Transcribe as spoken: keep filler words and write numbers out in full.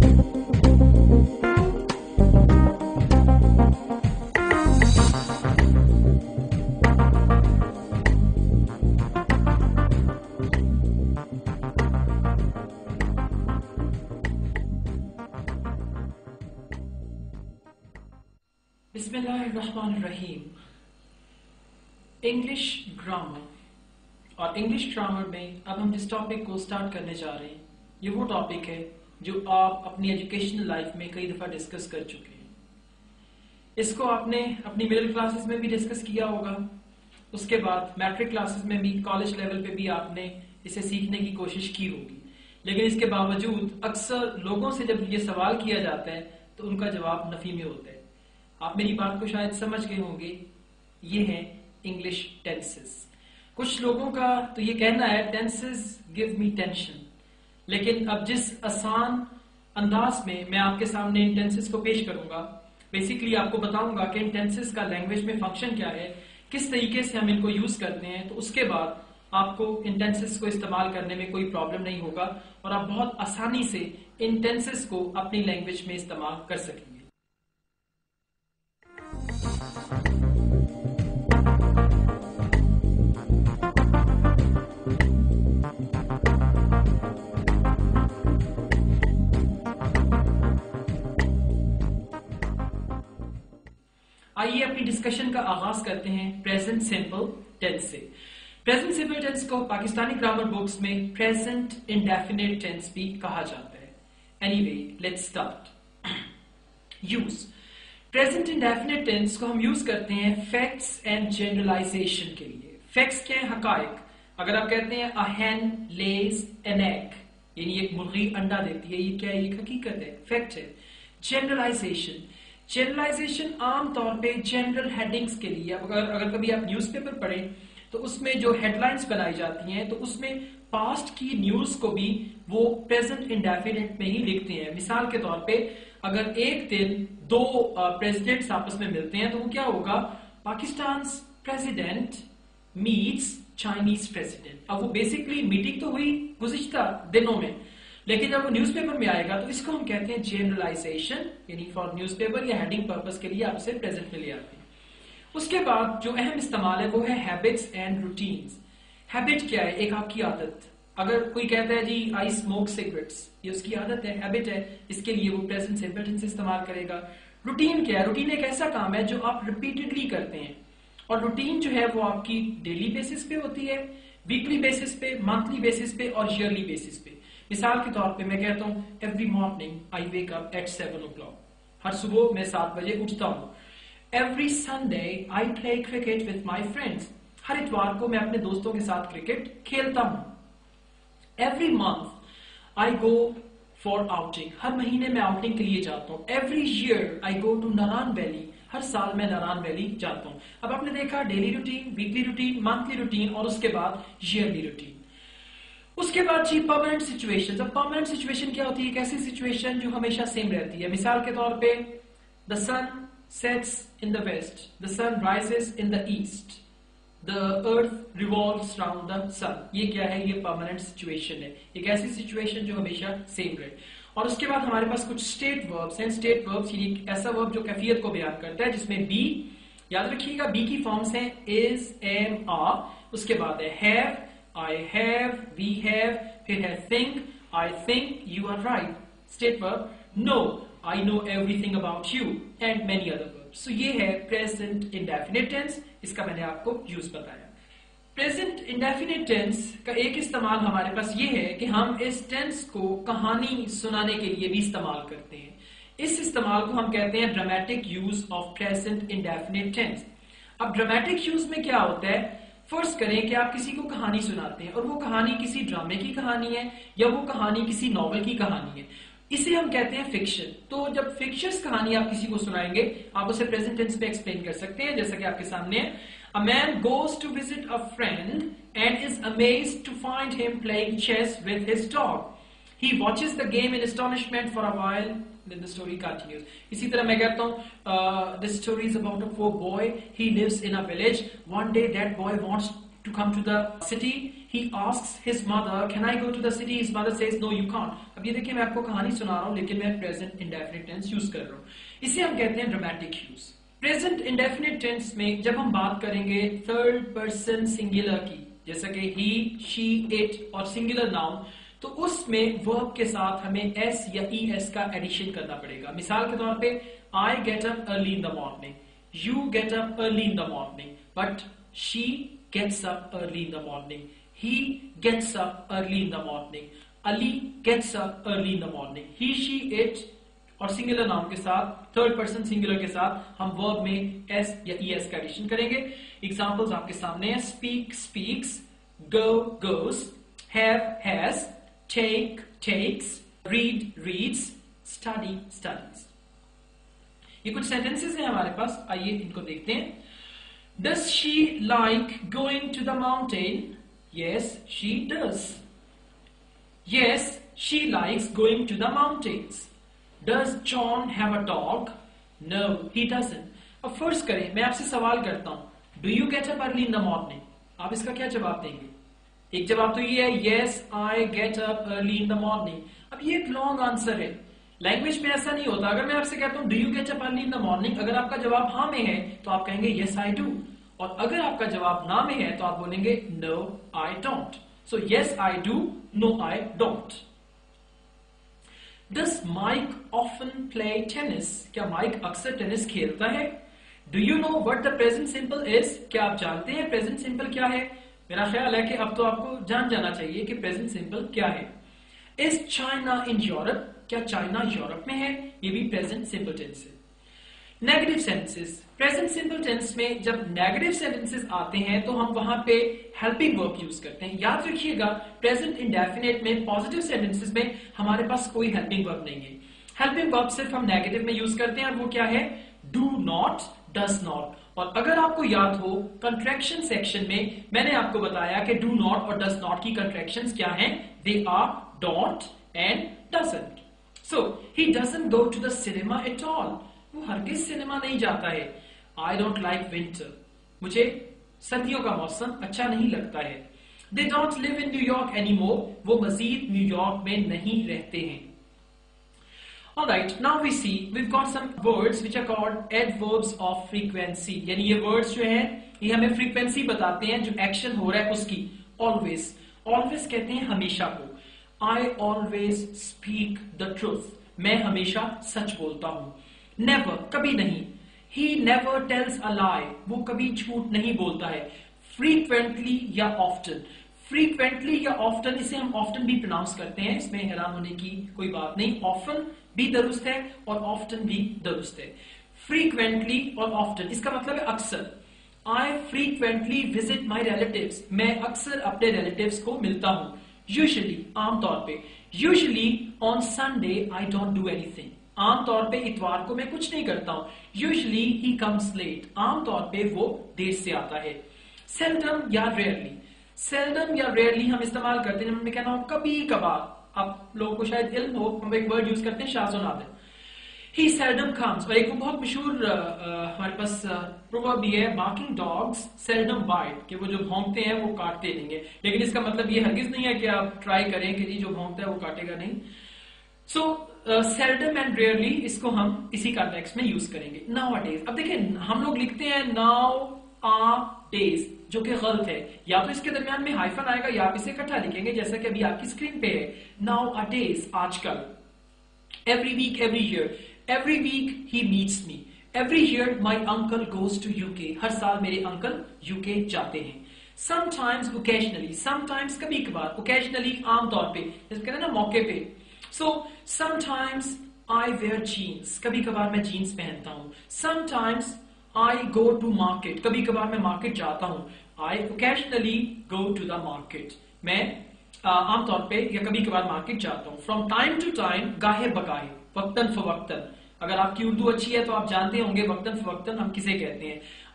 बिस्मिल्लाहिर्रहमानिर्रहीम। English grammar और English grammar में अब हम जिस टॉपिक को स्टार्ट करने जा रहे हैं, ये वो टॉपिक है जो आप अपनी एजुकेशनल लाइफ में कई दफा डिस्कस कर चुके हैं। इसको आपने अपनी मिडिल क्लासेस में भी डिस्कस किया होगा, उसके बाद मैट्रिक क्लासेस में भी, कॉलेज लेवल पे भी आपने इसे सीखने की कोशिश की होगी। लेकिन इसके बावजूद अक्सर लोगों से जब ये सवाल किया जाता है तो उनका जवाब नफी में होता है। आप मेरी बात को शायद समझ गए होंगे, ये है इंग्लिश टेंसेस। कुछ लोगों का तो ये कहना है टेंसेस गिव मी टेंशन, लेकिन अब जिस आसान अंदाज में मैं आपके सामने इन टेंसेस को पेश करूंगा, बेसिकली आपको बताऊंगा कि इन टेंसेस का लैंग्वेज में फंक्शन क्या है, किस तरीके से हम इनको यूज करते हैं, तो उसके बाद आपको इन टेंसेस को इस्तेमाल करने में कोई प्रॉब्लम नहीं होगा और आप बहुत आसानी से इन टेंसेस को अपनी लैंग्वेज में इस्तेमाल कर सकेंगे। आइए अपनी डिस्कशन का आगाज करते हैं प्रेजेंट सिंपल टेंस से। प्रेजेंट सिंपल टेंस को पाकिस्तानी ग्रामर बुक्स में प्रेजेंट इंडेफिनिट टेंस भी कहा जाता है। Anyway, let's start. Use present indefinite tense को हम यूज करते हैं फैक्ट्स एंड जनरलाइजेशन के लिए। फैक्ट्स क्या है? हकायक। अगर आप कहते हैं अ hen lays an egg, यानी एक मुर्गी अंडा देती है, ये क्या है? ये हकीकत है, फैक्ट है। जनरलाइजेशन जनरलाइजेशन आमतौर पे जनरल हेडिंग्स के लिए, अगर अगर कभी आप न्यूज़पेपर पढ़ें तो उसमें जो हेडलाइंस बनाई जाती हैं तो उसमें पास्ट की न्यूज को भी वो प्रेजेंट इंडेफिनिट में ही लिखते हैं। मिसाल के तौर पे अगर एक दिन दो प्रेसिडेंट्स आपस में मिलते हैं तो वो क्या होगा? Pakistan president meets Chinese president. अब वो बेसिकली मीटिंग तो हुई गुज़िश्ता दिनों में, लेकिन जब वो न्यूज़पेपर में आएगा तो इसको हम कहते हैं जनरलाइजेशन, यानी फॉर न्यूज़पेपर या हेडिंग पर्पस के लिए आप इसे प्रेजेंट में ले आते हैं। उसके बाद जो अहम इस्तेमाल है वो है हैबिट्स एंड रूटीन्स। हैबिट क्या है? एक आपकी आदत। अगर कोई कहता है जी आई स्मोक सिगरेट्स, ये उसकी आदत है, हैबिट है, इसके लिए वो प्रेजेंट सिंपल टेंस इस्तेमाल करेगा। रूटीन क्या है? रूटीन एक ऐसा काम है जो आप रिपीटेडली करते हैं, और रूटीन जो है वो आपकी डेली बेसिस पे होती है, वीकली बेसिस पे, मंथली बेसिस पे और ईयरली बेसिस पे। मिसाल के तौर पे मैं कहता हूं every morning I wake up at seven o'clock, हर सुबह मैं सात बजे उठता हूं। Every Sunday I play cricket with my friends, हर इतवार को मैं अपने दोस्तों के साथ क्रिकेट खेलता हूं। Every month I go for outing, हर महीने मैं आउटिंग के लिए जाता हूं। Every year I go to Narayan valley, हर साल मैं नारायण वैली जाता हूं। अब आपने देखा daily routine, weekly routine, monthly routine और उसके बाद ईयरली रूटीन। उसके बाद जी परमानेंट सिचुएशन। अब परमानेंट सिचुएशन क्या होती है? एक ऐसी सिचुएशन जो हमेशा सेम रहती है। मिसाल के तौर पे the sun sets in the west, the sun rises in the east, the earth revolves round the sun. ये क्या है? ये परमानेंट सिचुएशन है, एक ऐसी सिचुएशन जो हमेशा सेम रहे। और उसके बाद हमारे पास कुछ स्टेट वर्ब्स हैं। स्टेट वर्ब्स यानी ऐसा वर्ब जो कैफियत को बयान करता है, जिसमें बी, याद रखिएगा बी की फॉर्म्स हैं इज, एम, आर। उसके बाद है have, I have, we have, फिर है think, I think, you are right. State verb, know, I know everything about you, and many other verbs. So ये है present indefinite tense, इसका मैंने आपको यूज बताया। Present indefinite tense का एक इस्तेमाल हमारे पास ये है कि हम इस टेंस को कहानी सुनाने के लिए भी इस्तेमाल करते हैं। इस इस्तेमाल को हम कहते हैं dramatic use of present indefinite tense। अब ड्रामेटिक यूज में क्या होता है? फर्ज करें कि आप किसी को कहानी सुनाते हैं और वो कहानी किसी ड्रामे की कहानी है या वो कहानी किसी नॉवल की कहानी है, इसे हम कहते हैं फिक्शन। तो जब फिक्शस कहानी आप किसी को सुनाएंगे आप उसे प्रेजेंट टेंस में एक्सप्लेन कर सकते हैं, जैसा कि आपके सामने है। A man goes to visit a friend and is amazed to find him playing chess with his dog. He watches the game in astonishment for a while, then the story continues. इसी तरह मैं कहता हूँ, uh, this story is about a poor boy. He lives in a village. One day that boy wants to come to the city. He asks his mother, can I go to the city? His mother says, no, you can't. अब ये देखिए मैं आपको कहानी सुना रहा हूं लेकिन मैं प्रेजेंट इंडेफिनिट टेंस यूज कर रहा हूं। इसे हम कहते हैं dramatic use. Present indefinite tense में जब हम बात करेंगे थर्ड पर्सन सिंगुलर की, जैसा कि ही, शी, इट और सिंगुलर नाउन, तो उसमें वर्ब के साथ हमें एस या ई एस का एडिशन करना पड़ेगा। मिसाल के तौर पे I get up early in the morning, you get up early in the morning, but she gets up early in the morning, he gets up early in the morning, Ali gets up early in the morning, he, she, it और singular noun के साथ, third person singular के साथ हम verb में S या E S का addition करेंगे। एग्जांपल्स आपके सामने है, speak speaks, go goes, have has, take takes, read reads, study studies. ये कुछ सेंटेंसेस हैं हमारे पास, आइए इनको देखते हैं। Does she like going to the mountain? Yes, she does. Yes, she likes going to the mountains. Does John have a dog? No, he doesn't. अब first करें, मैं आपसे सवाल करता हूं, Do you get up early in the morning? आप इसका क्या जवाब देंगे? एक जवाब तो ये है, Yes, I get up early in the morning. अब ये एक लॉन्ग आंसर है। लैंग्वेज में ऐसा नहीं होता। अगर मैं आपसे कहता हूं, Do you get up early in the morning? अगर आपका जवाब हाँ में है तो आप कहेंगे Yes, I do. और अगर आपका जवाब ना में है तो आप बोलेंगे no I don't. So yes I do, no I don't. Does Mike often play tennis? क्या माइक अक्सर टेनिस खेलता है? Do you know what the present simple is? क्या आप जानते हैं प्रेजेंट सिंपल क्या है? मेरा ख्याल है कि अब तो आपको जान जाना चाहिए कि प्रेजेंट सिंपल क्या है। Is China in Europe? क्या चाइना यूरोप में है? ये भी प्रेजेंट सिंपल टेंस है। Negative sentences, present simple tense में जब नेगेटिव सेंटेंसेस आते हैं तो हम वहां पे हेल्पिंग वर्ब यूज करते हैं। याद रखिएगा, प्रेजेंट इंडेफिनिट में पॉजिटिव सेंटेंसेस में हमारे पास कोई हेल्पिंग वर्ब नहीं है। हेल्पिंग वर्ब सिर्फ हम नेगेटिव में यूज करते हैं, और वो क्या है? Do not, does not. और अगर आपको याद हो, कंट्रैक्शन सेक्शन में मैंने आपको बताया कि डू नॉट और डज नॉट की कंट्रैक्शंस क्या हैं? They are don't and doesn't. So he doesn't go to the cinema at all. वो हरगिज सिनेमा नहीं जाता है। आई डोंट लाइक विंटर, मुझे सर्दियों का मौसम अच्छा नहीं लगता है। They don't live in New York anymore, वो मजीद न्यूयॉर्क में नहीं रहते हैं। Alright, now we see we've got some words which are called adverbs of frequency, यानी ये words जो हैं ये हमें frequency बताते हैं जो action हो रहा है उसकी। Always, always कहते हैं हमेशा को। I always speak the truth, मैं हमेशा सच बोलता हूं। Never, कभी नहीं। He never tells a lie, वो कभी झूठ नहीं बोलता है। Frequently या often, frequently या often, इसे हम often भी pronounce करते हैं, इसमें हैरान होने की कोई बात नहीं। often भी दुरुस्त है और often भी दुरुस्त है। Frequently और often इसका मतलब है अक्सर। I frequently visit my relatives, मैं अक्सर अपने relatives को मिलता हूं। Usually, आमतौर पे। Usually on Sunday I don't do anything, आमतौर पे इतवार को मैं कुछ नहीं करता हूं। यूजुअली ही कम्स लेट, आमतौर पे वो देर से आता है। सेल्डम या रेयरली, सेल्डम या रेयरली हम इस्तेमाल करते हैं, मैं कहना हूं कभी कभार। आप लोगों को शायद इल्म हो, हम एक वर्ड यूज करते हैं शाज़ो नादिर। ही सेल्डम कम्स, और एक वो बहुत मशहूर हमारे पास प्रोवर्ब भी है, बार्किंग डॉग्स सेल्डम बाइट, कि वो जो भौंकते हैं वो काटते नहीं है। लेकिन इसका मतलब ये हरगिज नहीं है कि आप ट्राई करें कि जो भौंकता है वो काटेगा नहीं। सो सेल्डम एंड रेयरली इसको हम इसी कॉन्टेक्स्ट में यूज करेंगे। नाउ अ डेज, अब देखिए हम लोग लिखते हैं नाउ आ डेज, जो कि गलत है। या तो इसके दरमियान में हाइफन आएगा या आप इसे इकट्ठा लिखेंगे, जैसा कि अभी आपकी स्क्रीन पे है। नाउ अ डेज, आजकल। Every week, every year, every week he meets me, every year my uncle goes to UK, हर साल मेरे अंकल यूके जाते हैं। समटाइम्स ओकेजनली, समटाइम्स कभी कभार, ओकेजनली आमतौर पे, जैसे कहते हैं ना मौके पे। So sometimes I wear jeans, कभी कभार मैं जीन्स पहनता हूं। Sometimes I go to market, कभी कभार मैं मार्केट जाता हूं। I occasionally go to the market, मैं आमतौर पे या कभी कभार मार्केट जाता हूं। From time to time, गाहे बगाहे, वक्तन फवक्तन। अगर आपकी उर्दू अच्छी है तो आप जानते होंगे वक्तन फवक्तन हम किसे कहते हैं।